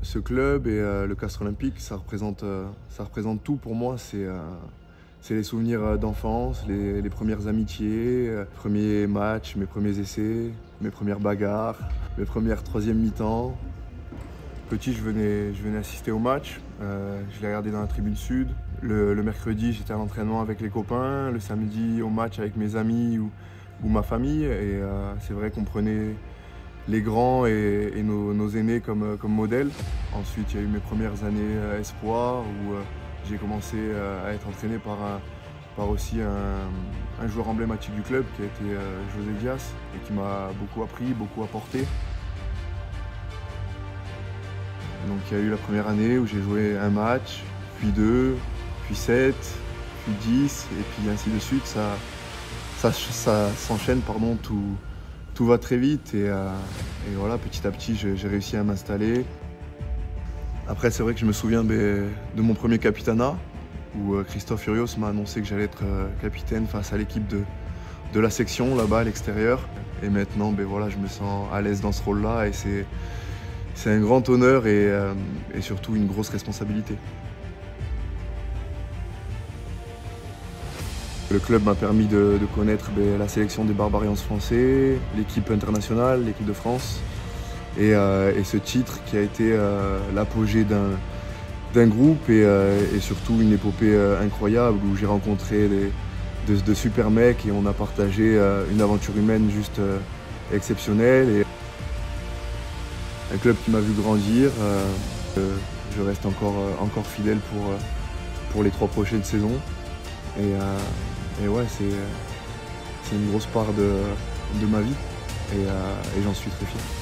Ce club et le Castres Olympique, ça représente tout pour moi. C'est les souvenirs d'enfance, les premières amitiés, premiers matchs, mes premiers essais, mes premières bagarres, mes premières troisième mi-temps. Petit, je venais assister au match. Je l'ai regardé dans la tribune sud. Le mercredi, j'étais à l'entraînement avec les copains. Le samedi, au match avec mes amis ou ma famille. Et c'est vrai qu'on prenait les grands et nos aînés comme modèles. Ensuite, il y a eu mes premières années espoir où j'ai commencé à être entraîné par aussi un joueur emblématique du club qui a été José Dias et qui m'a beaucoup appris, beaucoup apporté. Donc il y a eu la première année où j'ai joué un match, puis 2, puis 7, puis 10 et puis ainsi de suite. Ça s'enchaîne, tout va très vite et voilà, petit à petit j'ai réussi à m'installer. Après c'est vrai que je me souviens de mon premier capitanat où Christophe Furios m'a annoncé que j'allais être capitaine face à l'équipe de la section là-bas à l'extérieur. Et maintenant voilà, je me sens à l'aise dans ce rôle-là et c'est un grand honneur et surtout une grosse responsabilité. Le club m'a permis de connaître la sélection des Barbarians français, l'équipe internationale, l'équipe de France. Et ce titre qui a été l'apogée d'un groupe et surtout une épopée incroyable où j'ai rencontré de super mecs et on a partagé une aventure humaine juste exceptionnelle. Et un club qui m'a vu grandir. Je reste encore fidèle pour les 3 prochaines saisons. Et ouais, c'est une grosse part de ma vie et j'en suis très fier.